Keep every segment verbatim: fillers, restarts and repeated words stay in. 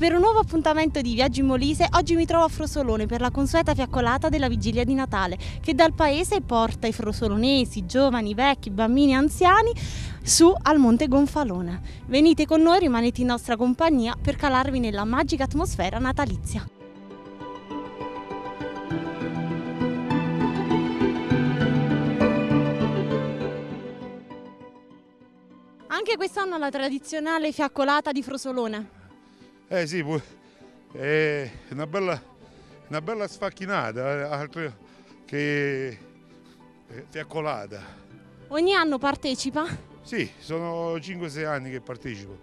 per un nuovo appuntamento di Viaggio in Molise, oggi mi trovo a Frosolone per la consueta fiaccolata della vigilia di Natale, che dal paese porta i frosolonesi, giovani, vecchi, bambini, anziani, su al Monte Gonfalone. Venite con noi, rimanete in nostra compagnia per calarvi nella magica atmosfera natalizia. Anche quest'anno la tradizionale fiaccolata di Frosolone. Eh sì, è una bella, una bella sfacchinata, altro che fiaccolata. Ogni anno partecipa? Sì, sono cinque sei anni che partecipo.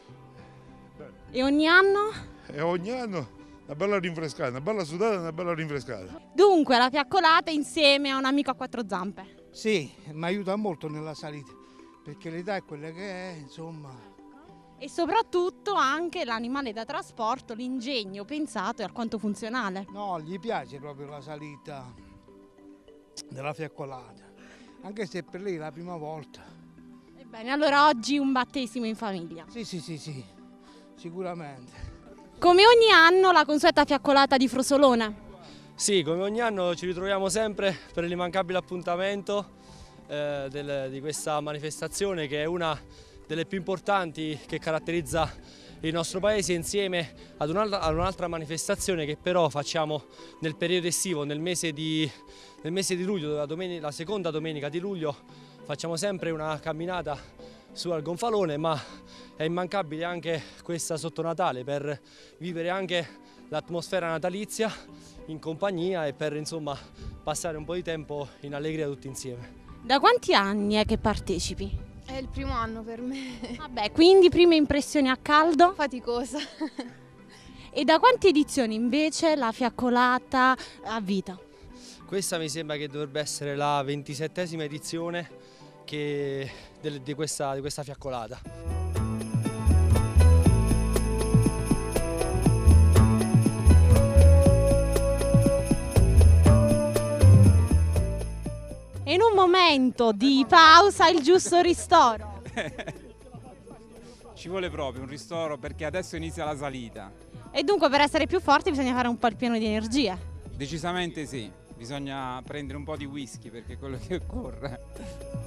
E ogni anno? E ogni anno una bella rinfrescata, una bella sudata e una bella rinfrescata. Dunque la fiaccolata insieme a un amico a quattro zampe. Sì, mi aiuta molto nella salita, perché l'età è quella che è, insomma. E soprattutto anche l'animale da trasporto, l'ingegno pensato e alquanto funzionale. No, gli piace proprio la salita della fiaccolata, anche se per lei è la prima volta. Ebbene, allora oggi un battesimo in famiglia. Sì, sì, sì, sì, sicuramente. Come ogni anno la consueta fiaccolata di Frosolone. Sì, come ogni anno ci ritroviamo sempre per l'immancabile appuntamento eh, del, di questa manifestazione, che è una delle più importanti che caratterizza il nostro paese, insieme ad un'altra, ad un'altra manifestazione che però facciamo nel periodo estivo, nel mese di, nel mese di luglio, la, domenica, la seconda domenica di luglio. Facciamo sempre una camminata su al Gonfalone, ma è immancabile anche questa sotto Natale per vivere anche l'atmosfera natalizia in compagnia e per insomma passare un po' di tempo in allegria tutti insieme. Da quanti anni è che partecipi? È il primo anno per me. Vabbè, quindi prime impressioni a caldo? Faticosa. E da quante edizioni invece la fiaccolata a vita? Questa mi sembra che dovrebbe essere la ventisettesima edizione che, di, di, questa, di questa fiaccolata. E in un momento di pausa il giusto ristoro. Ci vuole proprio un ristoro perché adesso inizia la salita. E dunque per essere più forti bisogna fare un po' il pieno di energia. Decisamente sì, bisogna prendere un po' di whisky perché è quello che occorre.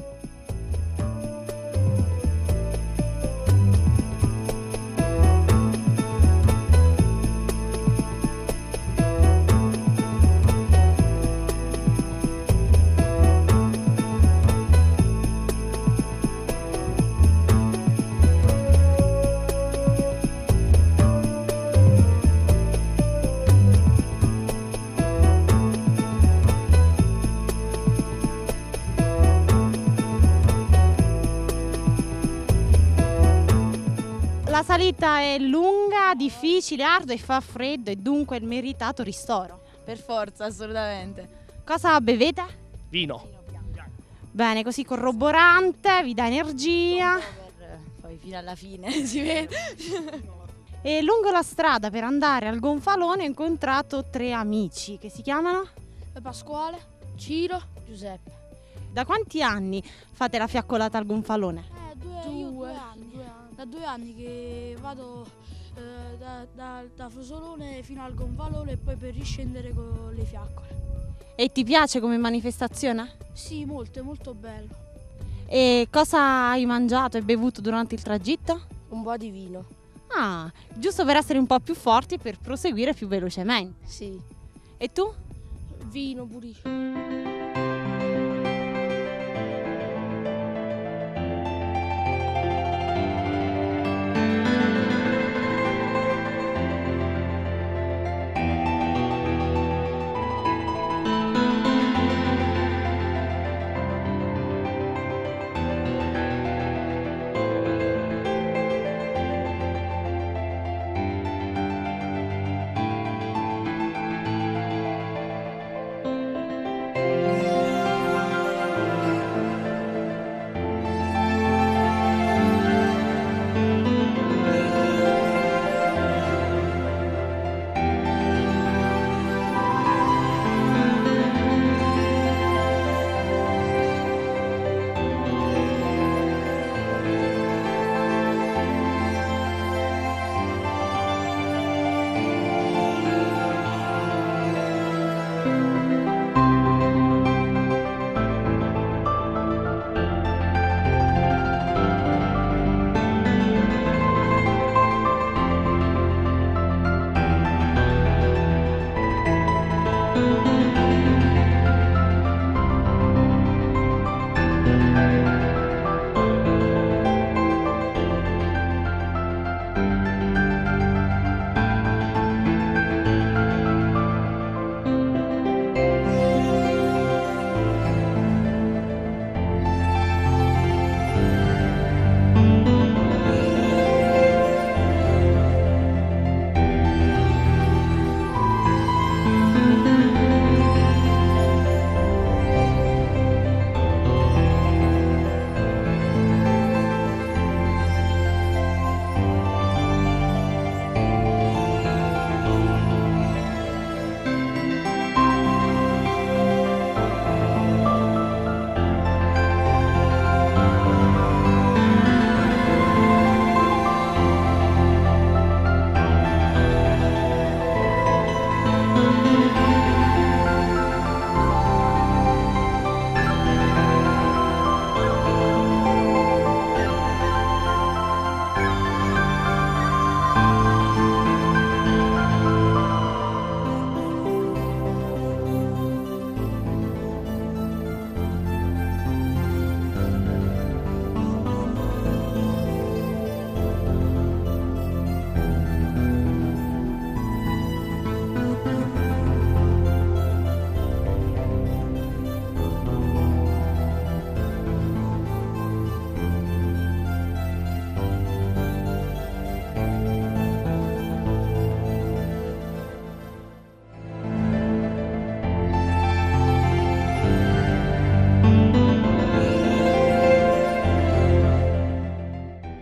La salita è lunga, difficile, ardua e fa freddo e dunque il meritato ristoro. Per forza, assolutamente. Cosa bevete? Vino. Bene, così corroborante, vi dà energia. Per, poi fino alla fine si vede. E lungo la strada per andare al Gonfalone ho incontrato tre amici che si chiamano? Pasquale, Ciro, Giuseppe. Da quanti anni fate la fiaccolata al Gonfalone? Eh, due, Due. io due anni, due anni. Da due anni che vado eh, da, da, da Frosolone fino al Gonfalone e poi per riscendere con le fiaccole. E ti piace come manifestazione? Sì, molto, è molto bello. E cosa hai mangiato e bevuto durante il tragitto? Un po' di vino. Ah, giusto per essere un po' più forti e per proseguire più velocemente. Sì. E tu? Vino pure.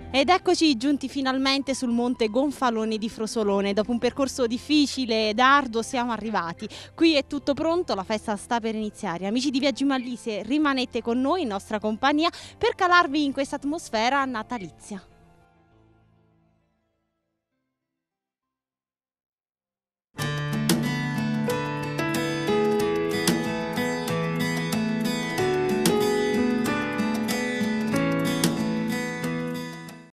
Ed eccoci giunti finalmente sul monte Gonfalone di Frosolone. Dopo un percorso difficile ed arduo siamo arrivati. Qui è tutto pronto, la festa sta per iniziare. Amici di Viaggio Mallise, rimanete con noi in nostra compagnia per calarvi in questa atmosfera natalizia.